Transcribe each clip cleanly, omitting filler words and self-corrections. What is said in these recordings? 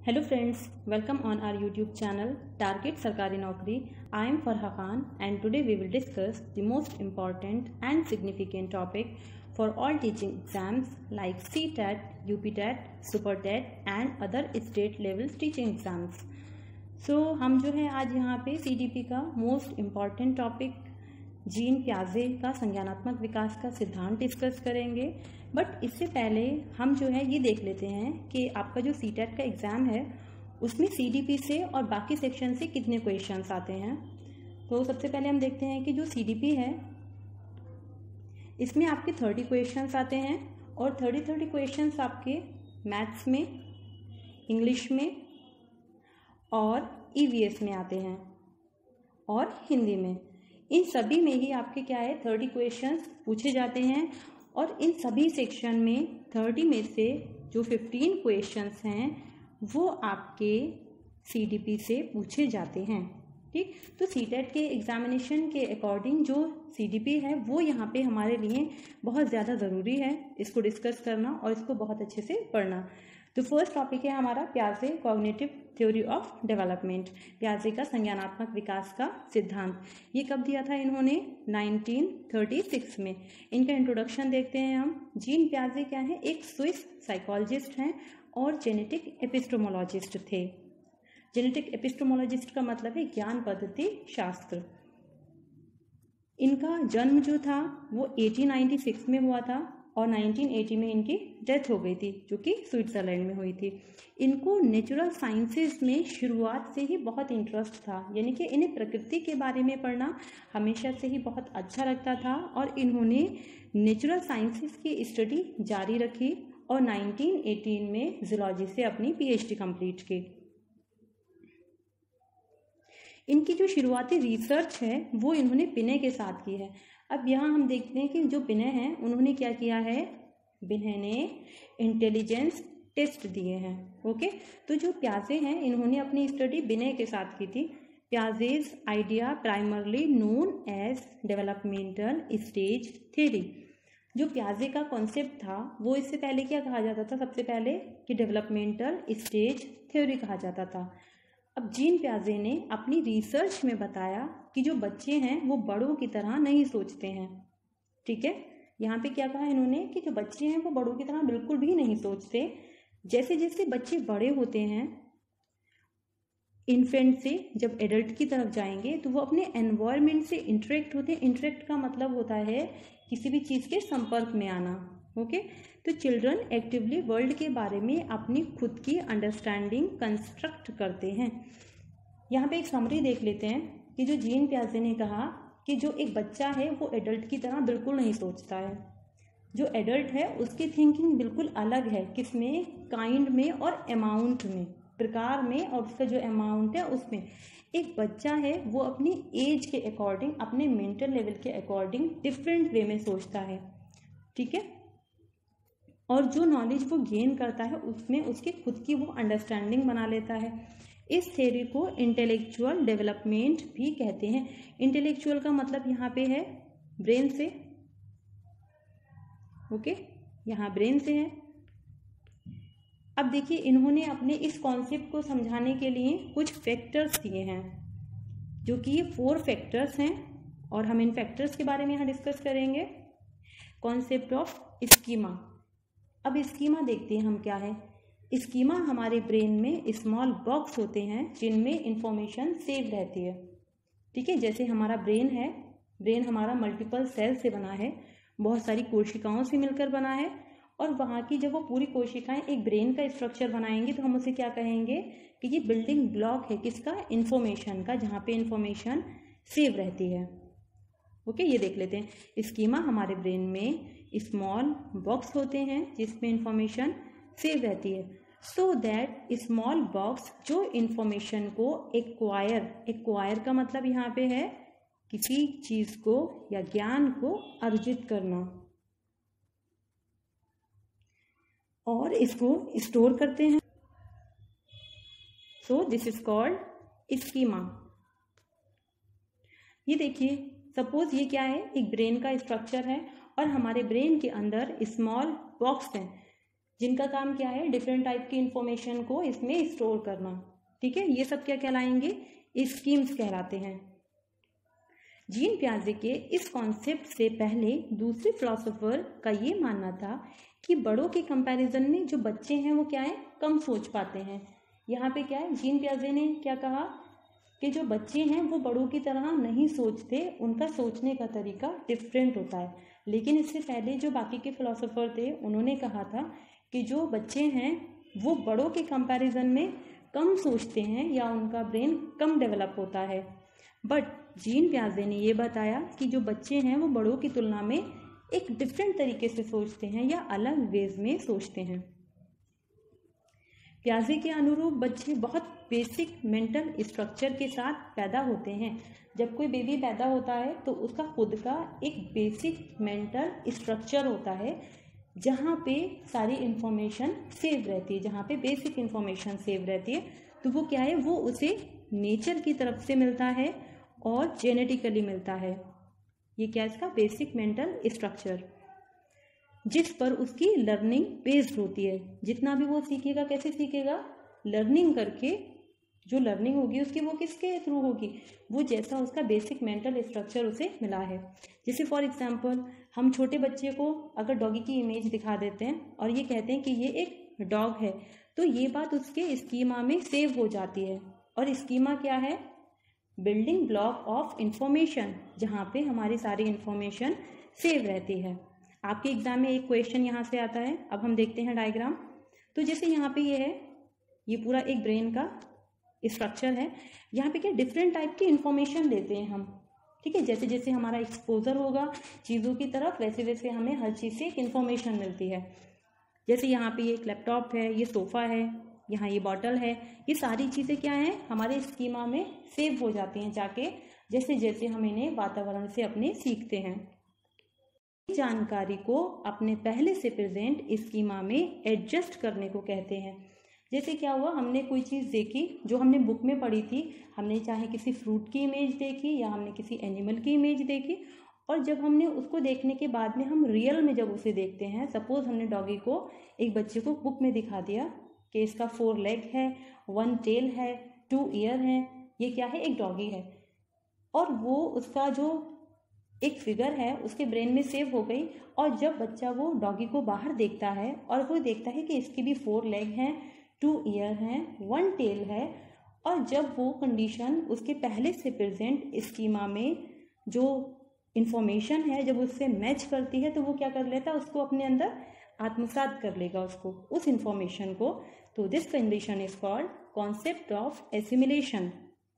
Hello friends, welcome on our YouTube channel Target Sarkari Naukri. I am Farha Khan and today we will discuss the most important and significant topic for all teaching exams like CTET, UPTET, SuperTET and other state level teaching exams. हम जो है आज यहाँ पे CDP का most important topic Jean प्याजे का संज्ञानात्मक विकास का सिद्धांत डिस्कस करेंगे। बट इससे पहले हम जो है ये देख लेते हैं कि आपका जो सीटेट का एग्ज़ाम है उसमें सीडीपी से और बाकी सेक्शन से कितने क्वेश्चंस आते हैं। तो सबसे पहले हम देखते हैं कि जो सीडीपी है इसमें आपके 30 क्वेश्चंस आते हैं और 30 क्वेश्चंस आपके मैथ्स में, इंग्लिश में और ईवीएस में आते हैं और हिंदी में। इन सभी में ही आपके क्या है 30 क्वेश्चंस पूछे जाते हैं और इन सभी सेक्शन में 30 में से जो 15 क्वेश्चंस हैं वो आपके सीडीपी से पूछे जाते हैं। ठीक, तो सीटेट के एग्जामिनेशन के अकॉर्डिंग जो सीडीपी है वो यहाँ पे हमारे लिए बहुत ज़्यादा ज़रूरी है इसको डिस्कस करना और इसको बहुत अच्छे से पढ़ना। तो फर्स्ट टॉपिक है हमारा प्याजे कॉग्निटिव थ्योरी ऑफ डेवलपमेंट, प्याजे का संज्ञानात्मक विकास का सिद्धांत। ये कब दिया था इन्होंने? 1936 में। इनका इंट्रोडक्शन देखते हैं हम। जीन प्याजे क्या है? एक स्विस साइकोलॉजिस्ट हैं और जेनेटिक एपिस्टेमोलॉजिस्ट थे। जेनेटिक एपिस्टेमोलॉजिस्ट का मतलब है ज्ञान पद्धति शास्त्र। इनका जन्म जो था वो 1896 में हुआ था और 1980 में इनकी डेथ हो गई थी जो कि स्विट्ज़रलैंड में हुई थी। इनको नेचुरल साइंसेस में शुरुआत से ही बहुत इंटरेस्ट था, यानी कि इन्हें प्रकृति के बारे में पढ़ना हमेशा से ही बहुत अच्छा लगता था और इन्होंने नेचुरल साइंसेस की स्टडी जारी रखी और 1918 में जूलॉजी से अपनी पीएचडी कंप्लीट की। इनकी जो शुरुआती रिसर्च है वो इन्होंने बिने के साथ की है। अब यहाँ हम देखते हैं कि जो बिने हैं उन्होंने क्या किया है, बिने ने इंटेलिजेंस टेस्ट दिए हैं। ओके, तो जो प्याजे हैं इन्होंने अपनी स्टडी बिने के साथ की थी। Piaget's idea primarily known as developmental stage theory. जो प्याजे का कॉन्सेप्ट था वो इससे पहले क्या कहा जाता था? सबसे पहले कि डेवलपमेंटल स्टेज थ्योरी कहा जाता था। अब जीन प्याजे ने अपनी रिसर्च में बताया कि जो बच्चे हैं वो बड़ों की तरह नहीं सोचते हैं। ठीक है, यहाँ पे क्या कहा इन्होंने कि जो बच्चे हैं वो बड़ों की तरह बिल्कुल भी नहीं सोचते। जैसे जैसे बच्चे बड़े होते हैं इन्फेंट से जब एडल्ट की तरफ जाएंगे तो वो अपने एनवायरनमेंट से इंटरेक्ट होते हैं। इंटरेक्ट का मतलब होता है किसी भी चीज़ के संपर्क में आना। ओके, तो चिल्ड्रन एक्टिवली वर्ल्ड के बारे में अपनी खुद की अंडरस्टैंडिंग कंस्ट्रक्ट करते हैं। यहाँ पे एक समरी देख लेते हैं कि जो जीन प्याजे ने कहा कि जो एक बच्चा है वो एडल्ट की तरह बिल्कुल नहीं सोचता है। जो एडल्ट है उसकी थिंकिंग बिल्कुल अलग है, किसमें? काइंड में और अमाउंट में, प्रकार में और उसका जो अमाउंट है उसमें। एक बच्चा है वो अपनी एज के अकॉर्डिंग, अपने मेंटल लेवल के अकॉर्डिंग डिफरेंट वे में सोचता है। ठीक है, और जो नॉलेज वो गेन करता है उसमें उसकी खुद की वो अंडरस्टैंडिंग बना लेता है। इस थ्योरी को इंटेलेक्चुअल डेवलपमेंट भी कहते हैं। इंटेलेक्चुअल का मतलब यहाँ पे है ब्रेन से। ओके, यहाँ ब्रेन से है। अब देखिए इन्होंने अपने इस कॉन्सेप्ट को समझाने के लिए कुछ फैक्टर्स दिए हैं जो कि ये 4 फैक्टर्स हैं और हम इन फैक्टर्स के बारे में यहाँ डिस्कस करेंगे। Concept of schema. अब स्कीमा देखते हैं हम क्या है। स्कीमा हमारे ब्रेन में स्मॉल बॉक्स होते हैं जिनमें इंफॉर्मेशन सेव रहती है। ठीक है, जैसे हमारा ब्रेन है, ब्रेन हमारा मल्टीपल सेल से बना है, बहुत सारी कोशिकाओं से मिलकर बना है और वहाँ की जब वो पूरी कोशिकाएं एक ब्रेन का स्ट्रक्चर बनाएंगी तो हम उसे क्या कहेंगे कि ये बिल्डिंग ब्लॉक है किसका? इंफॉर्मेशन का, जहाँ पे इंफॉर्मेशन सेव रहती है। ओके, ये देख लेते हैं। स्कीमा हमारे ब्रेन में स्मॉल बॉक्स होते हैं जिसमें इंफॉर्मेशन सेव रहती है। सो दैट स्मॉल बॉक्स जो इंफॉर्मेशन को एक्वायर का मतलब यहाँ पे है किसी चीज को या ज्ञान को अर्जित करना और इसको स्टोर करते हैं। So this is called schema. ये देखिए, सपोज ये क्या है? एक ब्रेन का स्ट्रक्चर है और हमारे ब्रेन के अंदर स्मॉल बॉक्स हैं जिनका काम क्या है, डिफरेंट टाइप की इंफॉर्मेशन को इसमें स्टोर करना। ठीक है, ये सब क्या कहलाएंगे, स्कीम्स कहलाते हैं। जीन पियाजे के इस कॉन्सेप्ट से पहले दूसरे फिलोसोफर का ये मानना था कि बड़ों के कंपैरिजन में जो बच्चे हैं वो क्या है, कम सोच पाते हैं। यहाँ पे क्या है, जीन पियाजे ने क्या कहा कि जो बच्चे हैं वो बड़ों की तरह नहीं सोचते, उनका सोचने का तरीका डिफरेंट होता है। लेकिन इससे पहले जो बाकी के फिलोसोफर थे उन्होंने कहा था कि जो बच्चे हैं वो बड़ों के कंपैरिजन में कम सोचते हैं या उनका ब्रेन कम डेवलप होता है। बट जीन पियाजे ने ये बताया कि जो बच्चे हैं वो बड़ों की तुलना में एक डिफरेंट तरीके से सोचते हैं या अलग वेज में सोचते हैं। पियाजे के अनुरूप बच्चे बहुत बेसिक मेंटल स्ट्रक्चर के साथ पैदा होते हैं। जब कोई बेबी पैदा होता है तो उसका खुद का एक बेसिक मेंटल स्ट्रक्चर होता है जहाँ पे सारी इंफॉर्मेशन सेव रहती है, जहाँ पे बेसिक इंफॉर्मेशन सेव रहती है। तो वो क्या है, वो उसे नेचर की तरफ से मिलता है और जेनेटिकली मिलता है। ये क्या है, इसका बेसिक मेंटल स्ट्रक्चर, जिस पर उसकी लर्निंग बेस्ड होती है। जितना भी वो सीखेगा, कैसे सीखेगा, लर्निंग करके। जो लर्निंग होगी उसकी वो किसके थ्रू होगी, वो जैसा उसका बेसिक मेंटल स्ट्रक्चर उसे मिला है। जैसे फॉर एग्जांपल हम छोटे बच्चे को अगर डॉगी की इमेज दिखा देते हैं और ये कहते हैं कि ये एक डॉग है, तो ये बात उसके स्कीमा में सेव हो जाती है। और स्कीमा क्या है, बिल्डिंग ब्लॉक ऑफ इंफॉर्मेशन, जहाँ पे हमारी सारी इंफॉर्मेशन सेव रहती है। आपके एग्जाम में एक क्वेश्चन यहाँ से आता है। अब हम देखते हैं डायग्राम। तो जैसे यहाँ पे ये है, ये पूरा एक ब्रेन का स्ट्रक्चर है। यहाँ पे क्या डिफरेंट टाइप की इंफॉर्मेशन लेते हैं हम। ठीक है, जैसे जैसे हमारा एक्सपोजर होगा चीज़ों की तरफ, वैसे वैसे हमें हर चीज़ से एक इन्फॉर्मेशन मिलती है। जैसे यहाँ पे ये एक लैपटॉप है, ये सोफ़ा है, यहाँ ये बॉटल है, ये सारी चीज़ें क्या हैं, हमारे स्कीमा में सेव हो जाती हैं जाके, जैसे जैसे हम इन्हें वातावरण से अपने सीखते हैं। जानकारी को अपने पहले से प्रेजेंट स्कीमा में एडजस्ट करने को कहते हैं। जैसे क्या हुआ, हमने कोई चीज़ देखी जो हमने बुक में पढ़ी थी, हमने चाहे किसी फ्रूट की इमेज देखी या हमने किसी एनिमल की इमेज देखी, और जब हमने उसको देखने के बाद में हम रियल में जब उसे देखते हैं, सपोज हमने डॉगी को एक बच्चे को बुक में दिखा दिया कि इसका 4 लेग है, 1 टेल है, 2 ईयर है, ये क्या है, एक डॉगी है, और वो उसका जो एक फिगर है उसके ब्रेन में सेव हो गई। और जब बच्चा वो डॉगी को बाहर देखता है और वो देखता है कि इसकी भी 4 लेग हैं, 2 ईयर हैं, 1 टेल है, और जब वो कंडीशन उसके पहले से प्रेजेंट स्कीमा में जो इंफॉर्मेशन है जब उससे मैच करती है, तो वो क्या कर लेता है, उसको अपने अंदर आत्मसात कर लेगा उसको, उस इंफॉर्मेशन को। तो this condition is called concept of assimilation.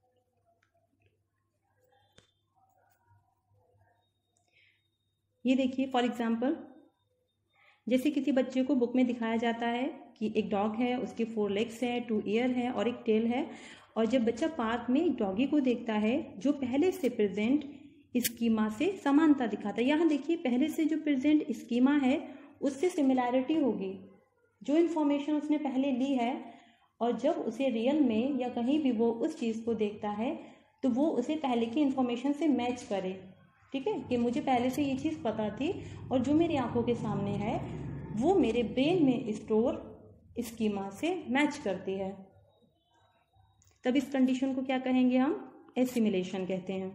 ये देखिए फॉर एग्जाम्पल, जैसे किसी बच्चे को बुक में दिखाया जाता है कि एक डॉग है, उसके 4 लेग्स है, 2 ईयर है और एक टेल है, और जब बच्चा पार्क में एक डॉगी को देखता है जो पहले से प्रेजेंट स्कीमा से समानता दिखाता है, यहाँ देखिए पहले से जो प्रेजेंट स्कीमा है उससे सिमिलैरिटी होगी, जो इन्फॉर्मेशन उसने पहले ली है, और जब उसे रियल में या कहीं भी वो उस चीज़ को देखता है तो वो उसे पहले की इन्फॉर्मेशन से मैच करे। ठीक है, कि मुझे पहले से ये चीज़ पता थी और जो मेरी आंखों के सामने है वो मेरे ब्रेन में स्टोर स्कीमा से मैच करती है। तब इस कंडीशन को क्या कहेंगे हम, एसिमिलेशन कहते हैं।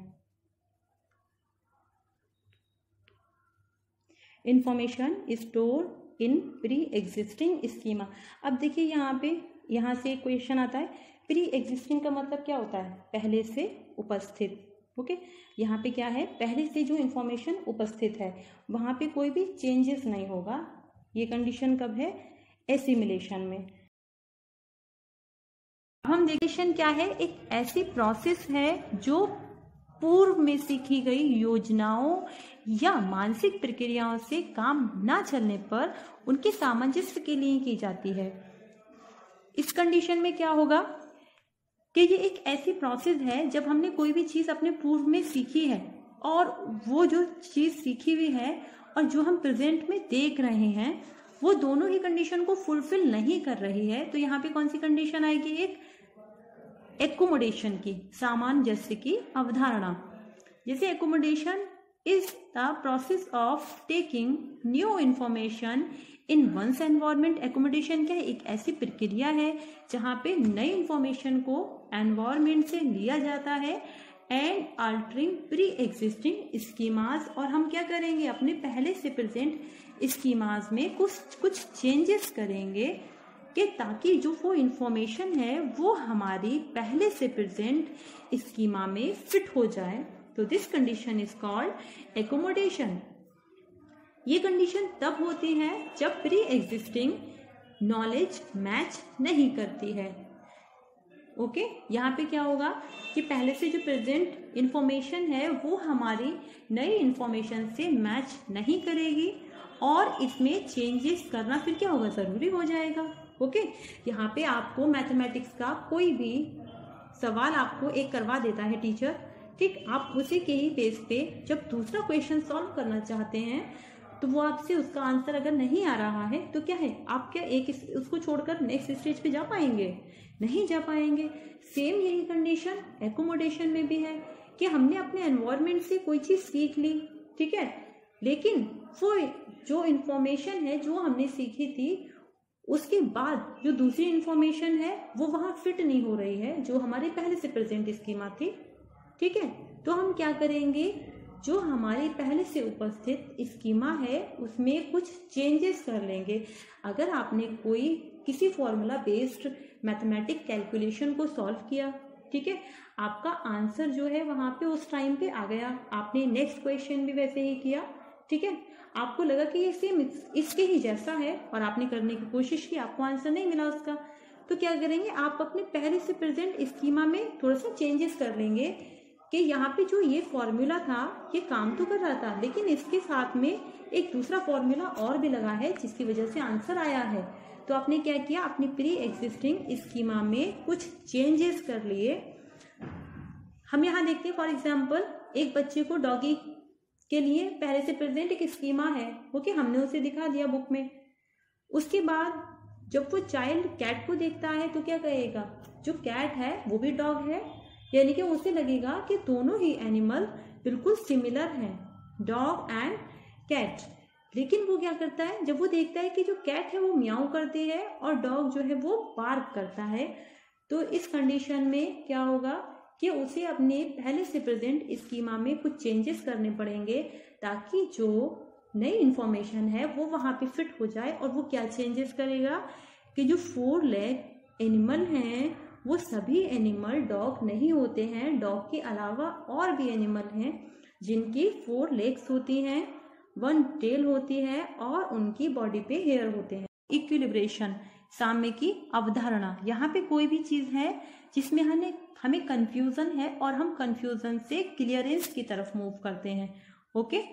Information store in pre existing schema. अब देखिए यहाँ से एक क्वेश्चन आता है, प्री एग्जिस्टिंग का मतलब क्या होता है, पहले से उपस्थित। ओके, यहाँ पे क्या है, पहले से जो इंफॉर्मेशन उपस्थित है वहाँ पे कोई भी चेंजेस नहीं होगा। ये कंडीशन कब है, एसिमिलेशन में। हम देखिए क्या है, एक ऐसी प्रोसेस है जो पूर्व में सीखी गई योजनाओं या मानसिक प्रक्रियाओं से काम ना चलने पर उनके सामंजस्य के लिए की जाती है। इस कंडीशन में क्या होगा कि ये एक ऐसी प्रोसेस है जब हमने कोई भी चीज़ अपने पूर्व में सीखी है और वो जो चीज़ सीखी हुई है और जो हम प्रेजेंट में देख रहे हैं वो दोनों ही कंडीशन को फुलफिल नहीं कर रही है। तो यहाँ पे कौन सी कंडीशन आएगी, एक एकोमोडेशन की, सामंजस्य की अवधारणा। जैसे accommodation is the process of taking new information in one's environment accommodation क्या है, एक ऐसी प्रक्रिया है जहाँ पे नई इंफॉर्मेशन को एनवायरमेंट से लिया जाता है and altering pre existing schemas, और हम क्या करेंगे अपने पहले से प्रेजेंट स्कीमास में कुछ चेंजेस करेंगे कि ताकि जो वो इंफॉर्मेशन है वो हमारी पहले से प्रेजेंट स्कीमा में फिट हो जाए। तो this condition is called accommodation. ये कंडीशन तब होती है जब प्री एग्जिस्टिंग नॉलेज मैच नहीं करती है। ओके, यहाँ पे क्या होगा कि पहले से जो प्रेजेंट इंफॉर्मेशन है वो हमारी नई इंफॉर्मेशन से मैच नहीं करेगी और इसमें चेंजेस करना फिर क्या होगा, ज़रूरी हो जाएगा। ओके, यहाँ पे आपको मैथमेटिक्स का कोई भी सवाल आपको एक करवा देता है टीचर, ठीक, आप उसी के ही बेस पे जब दूसरा क्वेश्चन सॉल्व करना चाहते हैं तो वो आपसे उसका आंसर अगर नहीं आ रहा है तो क्या है, आप क्या एक उसको छोड़कर नेक्स्ट स्टेज पे जा पाएंगे, नहीं जा पाएंगे। सेम यही कंडीशन एकोमोडेशन में भी है कि हमने अपने एनवायरनमेंट से कोई चीज़ सीख ली, ठीक है, लेकिन वो जो इन्फॉर्मेशन है जो हमने सीखी थी उसके बाद जो दूसरी इन्फॉर्मेशन है वो वहाँ फिट नहीं हो रही है जो हमारे पहले से प्रेजेंट स्कीमा थी, ठीक है। तो हम क्या करेंगे, जो हमारी पहले से उपस्थित स्कीमा है उसमें कुछ चेंजेस कर लेंगे। अगर आपने कोई किसी फॉर्मूला बेस्ड मैथमेटिक कैलकुलेशन को सॉल्व किया, ठीक है, आपका आंसर जो है वहाँ पे उस टाइम पे आ गया, आपने नेक्स्ट क्वेश्चन भी वैसे ही किया, ठीक है, आपको लगा कि ये सेम इसके ही जैसा है और आपने करने की कोशिश की, आपको आंसर नहीं मिला उसका, तो क्या करेंगे, आप अपने पहले से प्रेजेंट स्कीमा में थोड़ा सा चेंजेस कर लेंगे कि यहाँ पे जो ये फॉर्मूला था ये काम तो कर रहा था लेकिन इसके साथ में एक दूसरा फॉर्मूला और भी लगा है जिसकी वजह से आंसर आया है। तो आपने क्या किया, अपनी प्री एग्जिस्टिंग स्कीमा में कुछ चेंजेस कर लिए। हम यहाँ देखते हैं फॉर एग्जांपल एक बच्चे को डॉगी के लिए पहले से प्रेजेंट एक स्कीमा है, ओके, हमने उसे दिखा दिया बुक में। उसके बाद जब वो चाइल्ड कैट को देखता है तो क्या कहेगा, जो कैट है वो भी डॉग है, यानी कि उसे लगेगा कि दोनों ही एनिमल बिल्कुल सिमिलर हैं, डॉग एंड कैट। लेकिन वो क्या करता है, जब वो देखता है कि जो कैट है वो म्याऊ करती है और डॉग जो है वो बार्क करता है, तो इस कंडीशन में क्या होगा कि उसे अपने पहले से प्रेजेंट स्कीमा में कुछ चेंजेस करने पड़ेंगे ताकि जो नई इंफॉर्मेशन है वो वहाँ पे फिट हो जाए। और वो क्या चेंजेस करेगा कि जो 4 लेग एनिमल हैं वो सभी एनिमल डॉग नहीं होते हैं, डॉग के अलावा और भी एनिमल हैं जिनकी 4 लेग्स होती हैं, 1 टेल होती है और उनकी बॉडी पे हेयर होते हैं। इक्विलिब्रेशन, साम्य की अवधारणा, यहाँ पे कोई भी चीज़ है जिसमें हमें कंफ्यूजन है और हम कंफ्यूजन से क्लियरेंस की तरफ मूव करते हैं, ओके।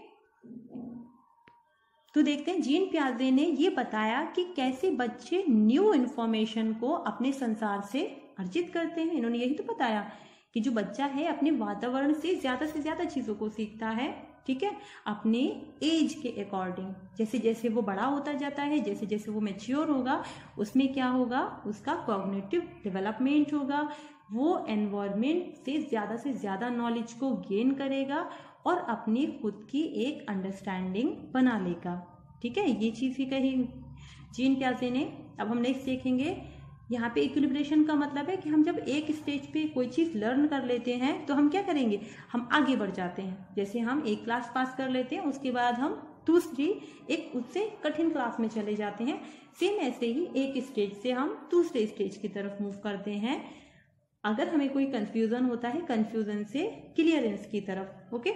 तो देखते हैं जीन पियाजे ने ये बताया कि कैसे बच्चे न्यू इन्फॉर्मेशन को अपने संसार से अर्जित करते हैं। इन्होंने यही तो बताया कि जो बच्चा है अपने वातावरण से ज़्यादा चीज़ों को सीखता है, ठीक है, अपने एज के अकॉर्डिंग। जैसे जैसे वो बड़ा होता जाता है, जैसे जैसे वो मैच्योर होगा, उसमें क्या होगा, उसका कॉग्निटिव डेवलपमेंट होगा, वो एनवायरनमेंट से ज़्यादा नॉलेज को गेन करेगा और अपनी खुद की एक अंडरस्टैंडिंग बना लेगा, ठीक है। ये चीज़ ही कही जीन पियाजे ने। अब हम नेक्स्ट देखेंगे, यहाँ पे इक्विलिब्रेशन का मतलब है कि हम जब एक स्टेज पे कोई चीज़ लर्न कर लेते हैं तो हम क्या करेंगे, हम आगे बढ़ जाते हैं। जैसे हम एक क्लास पास कर लेते हैं उसके बाद हम दूसरी एक उससे कठिन क्लास में चले जाते हैं, सेम ऐसे ही एक स्टेज से हम दूसरे स्टेज की तरफ मूव करते हैं अगर हमें कोई कंफ्यूजन होता है, कंफ्यूजन से क्लियरेंस की तरफ, ओके।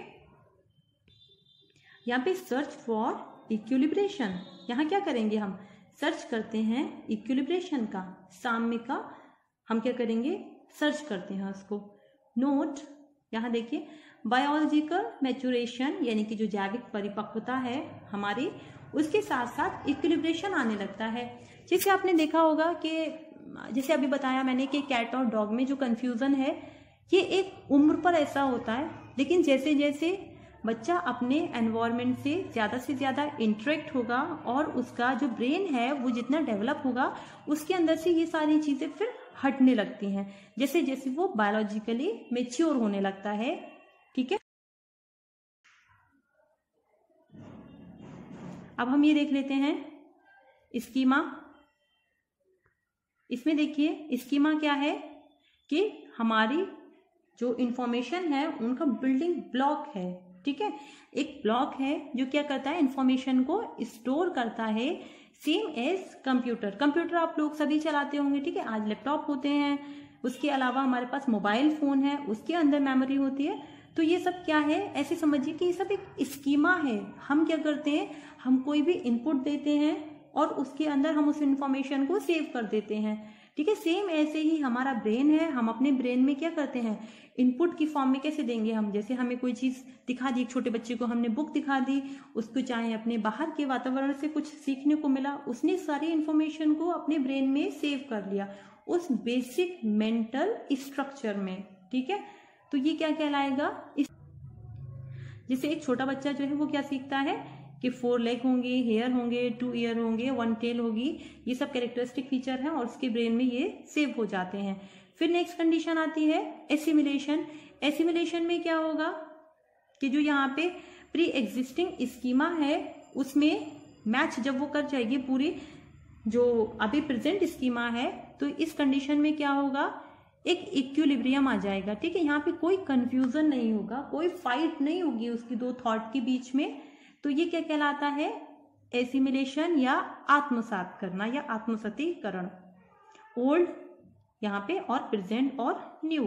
यहाँ पे सर्च फॉर इक्विलिब्रेशन, यहाँ क्या करेंगे, हम सर्च करते हैं इक्विलिब्रेशन का, साम्य का हम क्या करेंगे, सर्च करते हैं उसको। नोट, यहाँ देखिए, बायोलॉजिकल मैच्योरेशन यानी कि जो जैविक परिपक्वता है हमारी, उसके साथ साथ इक्विलिब्रेशन आने लगता है। जैसे आपने देखा होगा कि जैसे अभी बताया मैंने कि कैट और डॉग में जो कन्फ्यूज़न है ये एक उम्र पर ऐसा होता है, लेकिन जैसे जैसे बच्चा अपने एनवायरनमेंट से ज़्यादा इंटरेक्ट होगा और उसका जो ब्रेन है वो जितना डेवलप होगा उसके अंदर से ये सारी चीज़ें फिर हटने लगती हैं जैसे जैसे वो बायोलॉजिकली मैच्योर होने लगता है, ठीक है। अब हम ये देख लेते हैं स्कीमा, इसमें देखिए स्कीमा क्या है कि हमारी जो इंफॉर्मेशन है उनका बिल्डिंग ब्लॉक है, ठीक है। एक ब्लॉक है जो क्या करता है, इंफॉर्मेशन को स्टोर करता है, सेम एज कंप्यूटर। कंप्यूटर आप लोग सभी चलाते होंगे, ठीक है। आज लैपटॉप होते हैं, उसके अलावा हमारे पास मोबाइल फोन है, उसके अंदर मेमोरी होती है। तो ये सब क्या है, ऐसे समझिए कि ये सब एक स्कीमा है। हम क्या करते हैं, हम कोई भी इनपुट देते हैं और उसके अंदर हम उस इंफॉर्मेशन को सेव कर देते हैं, ठीक है। सेम ऐसे ही हमारा ब्रेन है, हम अपने ब्रेन में क्या करते हैं, इनपुट की फॉर्म में कैसे देंगे हम, जैसे हमें कोई चीज दिखा दी, छोटे बच्चे को हमने बुक दिखा दी, उसको चाहे अपने बाहर के वातावरण से कुछ सीखने को मिला, उसने सारी इंफॉर्मेशन को अपने ब्रेन में सेव कर लिया उस बेसिक मेंटल स्ट्रक्चर में, ठीक है। तो ये क्या कहलाएगा, जैसे एक छोटा बच्चा जो है वो क्या सीखता है कि 4 लेग होंगे, हेयर होंगे, 2 ईयर होंगे, 1 टेल होगी, ये सब कैरेक्टरिस्टिक फीचर हैं और उसके ब्रेन में ये सेव हो जाते हैं। फिर नेक्स्ट कंडीशन आती है एसिमिलेशन। एसिमिलेशन में क्या होगा कि जो यहाँ पे प्री एग्जिस्टिंग स्कीमा है उसमें मैच जब वो कर जाएगी पूरी जो अभी प्रेजेंट स्कीमा है, तो इस कंडीशन में क्या होगा, एक इक्विलिब्रियम आ जाएगा, ठीक है। यहाँ पे कोई कंफ्यूजन नहीं होगा, कोई फाइट नहीं होगी उसकी दो थॉट के बीच में। तो ये क्या कहलाता है, एसिमिलेशन या आत्मसात करना या आत्मसतीकरण। ओल्ड यहाँ पे और प्रेजेंट और न्यू।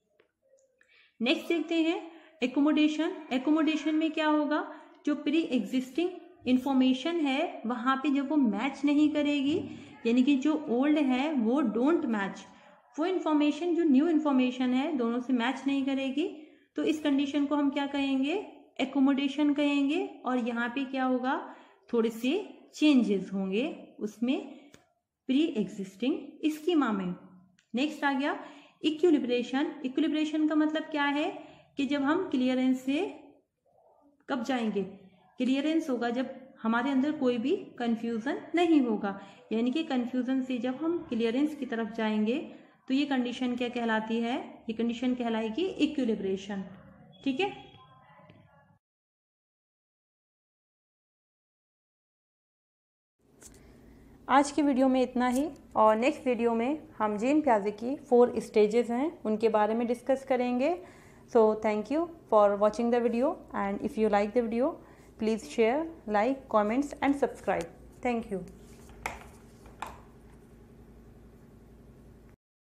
नेक्स्ट देखते हैं एकोमोडेशन। एकोमोडेशन में क्या होगा, जो प्री एग्जिस्टिंग इंफॉर्मेशन है वहां पे जब वो मैच नहीं करेगी, यानी कि जो ओल्ड है वो डोंट मैच, वो इंफॉर्मेशन जो न्यू इंफॉर्मेशन है दोनों से मैच नहीं करेगी, तो इस कंडीशन को हम क्या कहेंगे, एकोमोडेशन कहेंगे। और यहाँ पे क्या होगा, थोड़े से चेंजेस होंगे उसमें प्री एग्जिस्टिंग स्कीमा में। नेक्स्ट आ गया इक्विलिब्रेशन। इक्विलिब्रेशन का मतलब क्या है कि जब हम क्लियरेंस से कब जाएंगे, क्लियरेंस होगा जब हमारे अंदर कोई भी कंफ्यूजन नहीं होगा, यानी कि कंफ्यूजन से जब हम क्लियरेंस की तरफ जाएंगे तो ये कंडीशन क्या कहलाती है, ये कंडीशन कहलाएगी इक्विलिब्रेशन, ठीक है। आज की वीडियो में इतना ही, और नेक्स्ट वीडियो में हम जीन पियाजे की 4 स्टेजेस हैं उनके बारे में डिस्कस करेंगे। So thank you for watching the video, and if you like the video please share, like, comments and subscribe. Thank you.